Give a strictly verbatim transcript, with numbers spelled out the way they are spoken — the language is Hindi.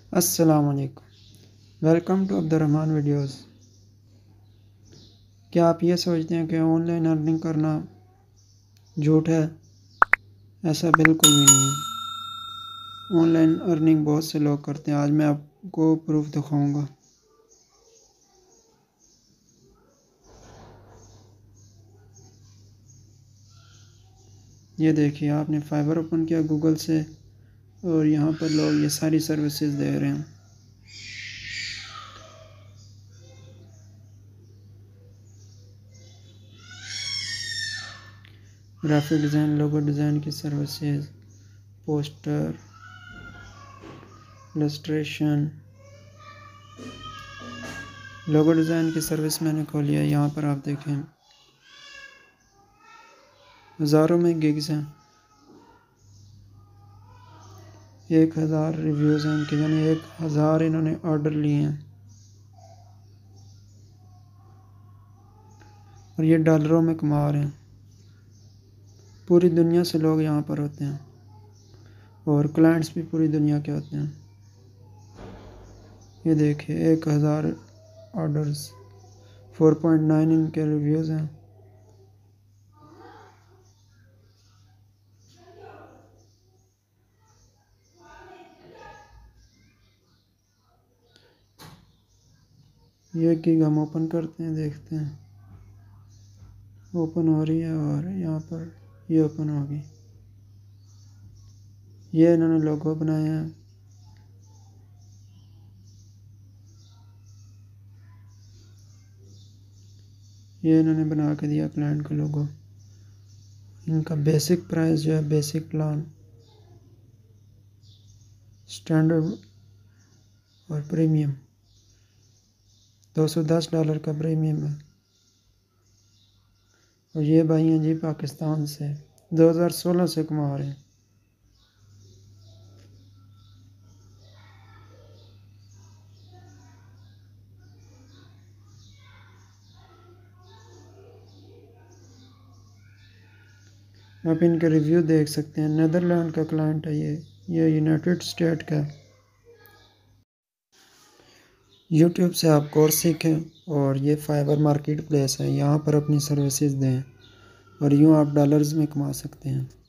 अस्सलाम वालेकुम। Welcome to Abdurrahman videos. क्या आप ये सोचते हैं कि ऑनलाइन अर्निंग करना झूठ है? ऐसा बिल्कुल भी नहीं है। ऑनलाइन अर्निंग बहुत से लोग करते हैं। आज मैं आपको प्रूफ दिखाऊंगा। ये देखिए, आपने फाइबर ओपन किया गूगल से और यहाँ पर लोग ये सारी सर्विसेज दे रहे हैं। ग्राफिक डिज़ाइन, लोगो डिज़ाइन की services, poster, illustration. Logo design की सर्विस मैंने खोली है। यहाँ पर आप देखें हज़ारों में गिग्स हैं, एक हज़ार रिव्यूज़ हैं इनके, यानी एक हज़ार इन्होंने ऑर्डर लिए हैं और ये डॉलरों में कमा रहे हैं। पूरी दुनिया से लोग यहाँ पर होते हैं और क्लाइंट्स भी पूरी दुनिया के होते हैं। ये देखिए, एक हज़ार ऑर्डर्स, फोर पॉइंट नाइन इनके रिव्यूज़ हैं। ये गिग हम ओपन करते हैं, देखते हैं ओपन हो रही है और यहाँ पर ये ओपन होगी। ये इन्होंने लोगो बनाए हैं। ये इन्होंने बना के दिया क्लाइंट को लोगो। इनका बेसिक प्राइस जो है, बेसिक प्लान, स्टैंडर्ड और प्रीमियम, दो सौ दस डॉलर का प्रीमियम है। और ये भाई हैं जी पाकिस्तान से, दो हज़ार सोलह से कमा रहे हैं। आप इनके रिव्यू देख सकते हैं। नीदरलैंड का क्लाइंट है ये ये यूनाइटेड स्टेट का। यूट्यूब से आप कोर्स सीखें और ये फाइबर मार्केट प्लेस है, यहाँ पर अपनी सर्विसेज दें और यूँ आप डॉलर्स में कमा सकते हैं।